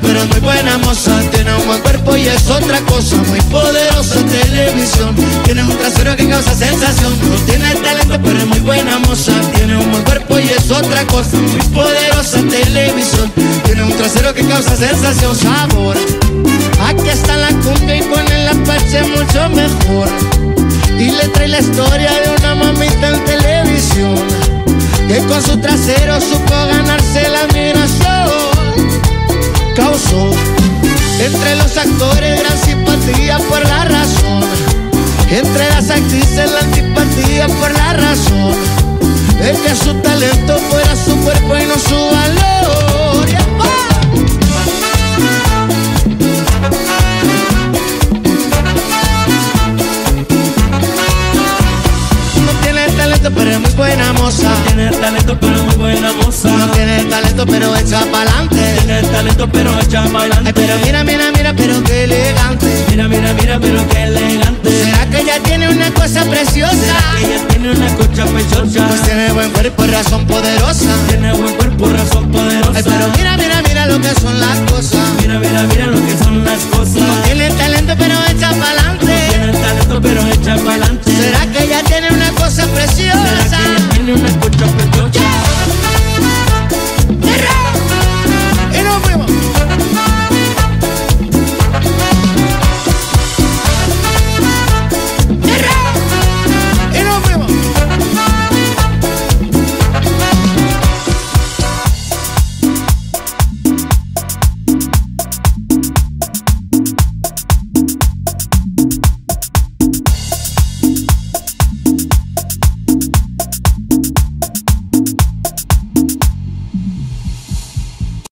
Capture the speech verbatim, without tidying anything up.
pero es muy buena moza. Tiene un buen cuerpo y es otra cosa. Muy poderosa televisión. Tiene un trasero que causa sensación. No tiene talento, pero es muy buena moza. Tiene un buen cuerpo y es otra cosa. Muy poderosa televisión. Tiene un trasero que causa sensación. Sabor. Aquí está la cumbia y con el Apache mucho mejor. Y le trae la historia de una mamita en televisión que con su trasero supo ganarse la admiración. Causó entre los actores gran simpatía por la razón. Entre las actrices la antipatía por la razón de que su talento fuera su cuerpo y no su valor. ¡Yepa! Pero es muy buena moza. No tiene talento, pero es muy buena moza. No tiene talento, pero echa pa'lante. Tiene talento, pero echa pa'lante. Ay, pero mira, mira, mira, pero qué elegante. Mira, mira, mira, pero qué elegante. ¿Será que ella tiene una cosa preciosa? ¿Será que ella tiene una cosa preciosa? Pues tiene buen cuerpo y razón poderosa.